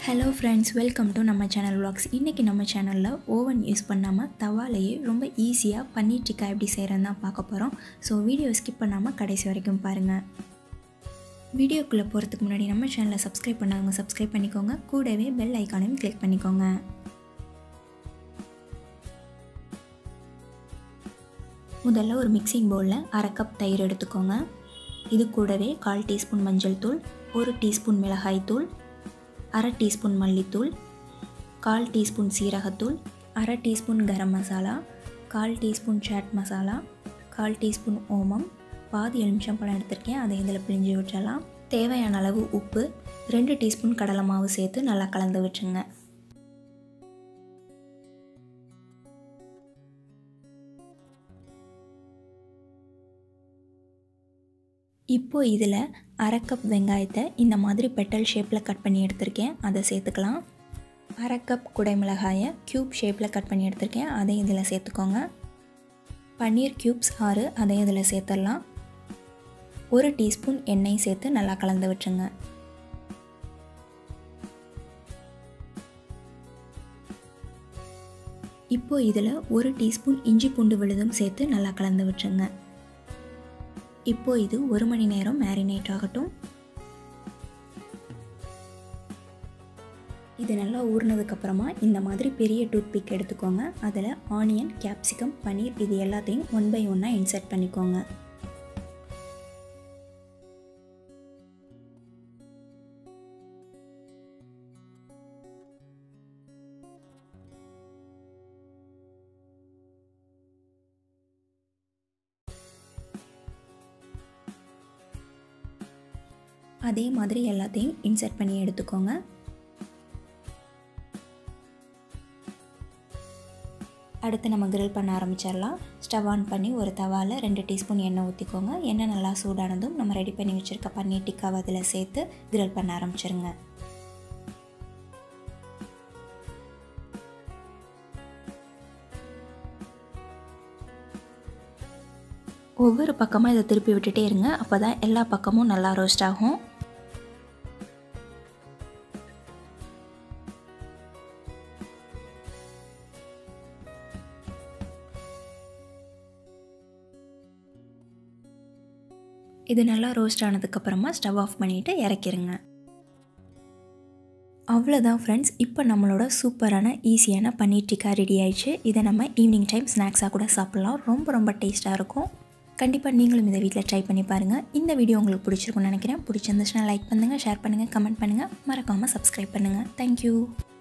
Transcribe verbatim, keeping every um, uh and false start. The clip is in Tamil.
Hello friends, welcome to Nammachannel vlogs. இன்னைக்கு நம்ம சேனல்ல ஓவன் யூஸ் பண்ணாம தவாலயே ரொம்ப ஈஸியா பன்னீர் டிக்கா எப்படி செய்யறதுன்னு பார்க்க போறோம். சோ வீடியோ ஸ்கிப் பண்ணாம கடைசி வரைக்கும் பாருங்க. வீடியோக்குள்ள போறதுக்கு முன்னாடி நம்ம சேனலை சப்ஸ்கிரைப் பண்ணாதவங்க சப்ஸ்கிரைப் பண்ணிக்கோங்க. கூடவே பெல் ஐகானையும் கிளிக் பண்ணிக்கோங்க. முதல்ல ஒரு மிக்சிங் பவுல்ல அரை கப் தயிர் எடுத்துக்கோங்க. இது கூடவே கால் டீஸ்பூன் மஞ்சள் தூள், ஒரு டீஸ்பூன் மிளகாய் தூள், அரை டீஸ்பூன் மல்லித்தூள், கால் டீஸ்பூன் சீரகத்தூள், அரை டீஸ்பூன் கரம் மசாலா, கால் டீஸ்பூன் சாட் மசாலா, கால் டீஸ்பூன் ஓமம், பாதி எலுமிச்சம் பழம் எடுத்திருக்கேன், அதை இதில் பிழிஞ்சு விட்டுறலாம். தேவையான அளவு உப்பு, ரெண்டு டீஸ்பூன் கடலை மாவு சேர்த்து நல்லா கலந்து விட்டுருங்க. இப்போ இதில் அரை கப் வெங்காயத்தை இந்த மாதிரி பெட்டல் ஷேப்பில் கட் பண்ணி எடுத்திருக்கேன், அதை சேர்த்துக்கலாம். அரை கப் குடைமிளகாயை க்யூப் ஷேப்பில் கட் பண்ணி எடுத்திருக்கேன், அதை இதில் சேர்த்துக்கோங்க. பன்னீர் க்யூப்ஸ் ஆறு, அதை இதில் சேர்த்துடலாம். ஒரு டீஸ்பூன் எண்ணெய் சேர்த்து நல்லா கலந்து விட்டுருங்க. இப்போ இதில் ஒரு டீஸ்பூன் இஞ்சி பூண்டு விழுதும் சேர்த்து நல்லா கலந்து விட்டுருங்க. இப்போ இது ஒரு மணி நேரம் மேரினேட் ஆகட்டும். இது நல்லா ஊறினதுக்கப்புறமா இந்த மாதிரி பெரிய டூத் பிக் எடுத்துக்கோங்க. அதில் ஆனியன், கேப்சிகம், பன்னீர் இது எல்லாத்தையும் ஒன் பை ஒன்னாக இன்சர்ட் பண்ணிக்கோங்க. அதே மாதிரி எல்லாத்தையும் இன்சர்ட் பண்ணி எடுத்துக்கோங்க. அடுத்து நம்ம கிரில் பண்ண ஆரம்பிச்சிடலாம். ஸ்டவ் ஆன் பண்ணி ஒரு தவாவில் ரெண்டு டீஸ்பூன் எண்ணெய் ஊற்றிக்கோங்க. எண்ணெய் நல்லா சூடானதும் நம்ம ரெடி பண்ணி வச்சுருக்க பன்னீர் டிக்காவை அதில் சேர்த்து கிரில் பண்ண ஆரம்பிச்சிருங்க. ஒவ்வொரு பக்கமாக இதை திருப்பி விட்டுட்டே இருங்க, அப்போ தான் எல்லா பக்கமும் நல்லா ரோஸ்ட் ஆகும். இது நல்லா ரோஸ்ட் ஆனதுக்கப்புறமா ஸ்டவ் ஆஃப் பண்ணிவிட்டு இறக்கிடுங்க. அவ்வளோதான் ஃப்ரெண்ட்ஸ், இப்போ நம்மளோட சூப்பரான ஈஸியான பன்னீர் டிக்கா ரெடி ஆயிடுச்சு. இதை நம்ம ஈவினிங் டைம் ஸ்நாக்ஸாக கூட சாப்பிட்லாம். ரொம்ப ரொம்ப டேஸ்ட்டாக இருக்கும். கண்டிப்பாக நீங்களும் இதை வீட்டில் ட்ரை பண்ணி பாருங்கள். இந்த வீடியோ உங்களுக்கு பிடிச்சிருக்குன்னு நினைக்கிறேன். பிடிச்சிருந்துச்சுன்னா லைக் பண்ணுங்கள், ஷேர் பண்ணுங்கள், கமெண்ட் பண்ணுங்கள், மறக்காமல் சப்ஸ்கிரைப் பண்ணுங்கள். தேங்க்யூ.